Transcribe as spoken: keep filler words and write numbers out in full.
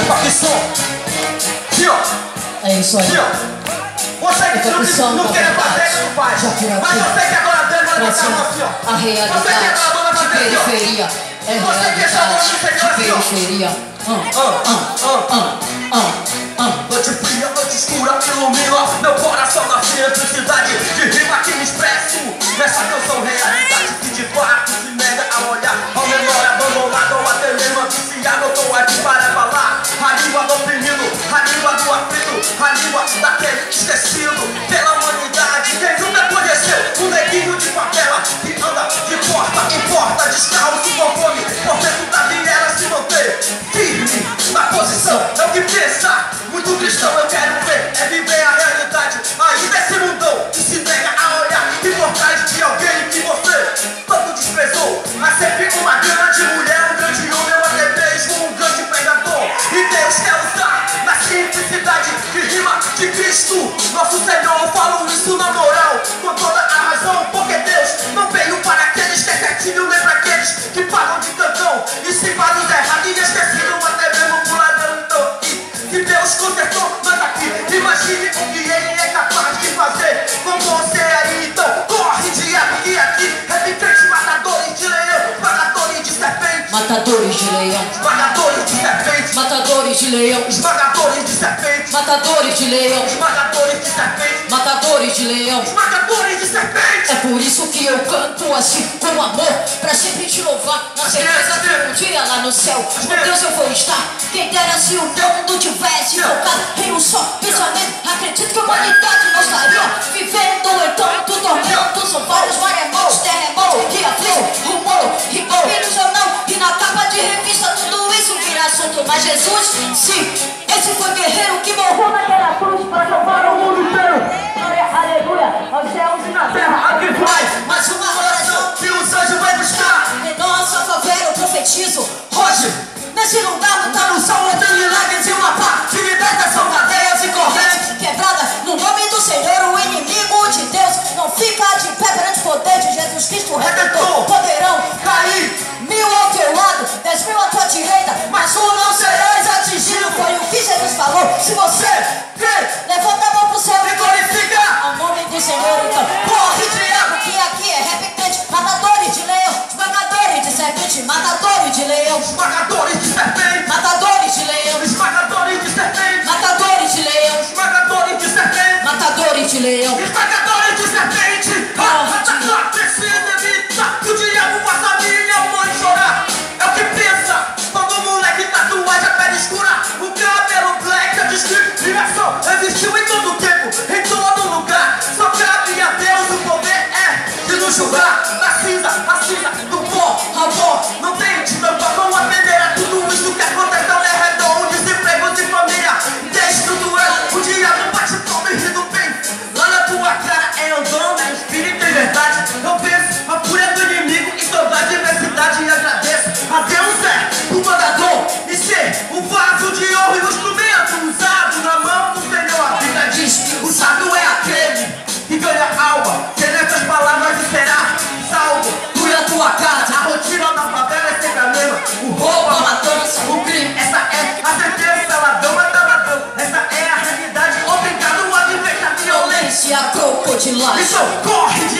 Toque som. Aqui, ó. É isso aí. Aqui, ó. Você que não, não quer fazer, não faz. Mas você que agora deve levantar a mão assim, ó. A realidade você que agora de periferia. É realidade de periferia. Noite fria, noite escura, ilumina meu coração na simplicidade de rima que me expresso. Nessa canção realidade que de fato se nega a olhar ao menor abandonado ou até mesmo viciado. Eu tô aqui para falar a língua do oprimido, a língua do aflito, a língua daquele esquecido pela humanidade. Quem nunca conheceu um neguinho de favela que anda de porta em porta, descalço com fome, por dentro da viela se manter firme na posição. É o que pensa, muito cristão eu quero ver, é viver a realidade aí desse mundão que se nega a olhar e por trás de alguém que você tanto desprezou. Há sempre uma grande mulher, um grande homem ou até mesmo um grande pregador. E Deus quer usar na simplicidade de rima de Cristo, nosso Senhor. Eu falo isso na moral, com toda a razão, porque Deus não veio para aqueles que é certinho, nem para aqueles que pagam de cantão e se para os errados e esquecidos, até mesmo pro ladrão. Então, que Deus consertou, mas aqui imagine o que Ele é capaz de fazer com você aí. Então corre, diabo, que aqui é vivente, matadores de leão, matadores de serpente, matadores de leão, esmagadores de serpente, matadores de leão, esmagadores de serpente, matadores de leão, esmagadores de serpente, matadores de leão, esmagadores de serpente. É por isso que eu canto assim com amor, pra sempre te louvar, na certeza que um dia lá no céu com Deus eu vou estar. Quem dera se o mundo tivesse focado em um só pensamento, acredito que a humanidade não estaria vivendo em tanto tormento. São vários maremotos, terremotos que afligem o mundo, e no jornal e na capa de revista tudo isso vira assunto. Mas Jesus, sim, esse foi o guerreiro que morreu naquela cruz pra salvar o mundo inteiro. Aleluia, aos céus e na terra, aqui vai mais uma oração que os anjos vão buscar. Em nossa favela eu profetizo hoje, nesse lugar não tá no sol, não tem milagres e uma paz de libertação, cadeias e correntes quebrada no nome do Senhor. O inimigo de Deus não fica de pé perante o poder de Jesus Cristo Redentor. Poderão cair mil ao teu lado, dez mil à tua direita, mas tu não serás atingido. Foi o que Jesus falou. Se você crê, levanta a mão pro céu e glorifica ao nome do Senhor. Então corre, diabo, que aqui é repetente. Matadores de leão, esmagadores de serpente, matadores de leão, esmagadores de serpente, matadores de leão, esmagadores de serpente, matadores de leão, esmagadores de serpente, matadores de leão, esmagadores de serpente. Atacar, precisa evitar que o diabo faça a minha mãe chorar. É o que pensa todo moleque tatuagem, a pele escura, o cabelo black, a discriminação existiu em todo tempo, em todo lugar. Só cabe a Deus o poder é de nos julgar. Da cinza, a cinza, do pó ao pó, não tem destampa, vamos aprender a tudo isso que acontece ao redor. O desemprego de família destruturando, o diabo bate palma e rindo bem. Lá na tua cara é andando, é espírito e verdade. Eu penso a fúria do inimigo e toda a diversidade e agradeço a Deus é o mandador e ser o vaso de ouro e o instrumento usado na mão do Senhor. A Bíblia diz, o sábio é aquele que ganha alma, que nessas palavras será salvo. Tu e a tua casa, a rotina da favela é sempre a mesma. O roubo, a matança, o crime, essa é a sentença, ladrão mata ladrão. Essa é a realidade, obrigado a viver a violência crocodilagem. Então corre,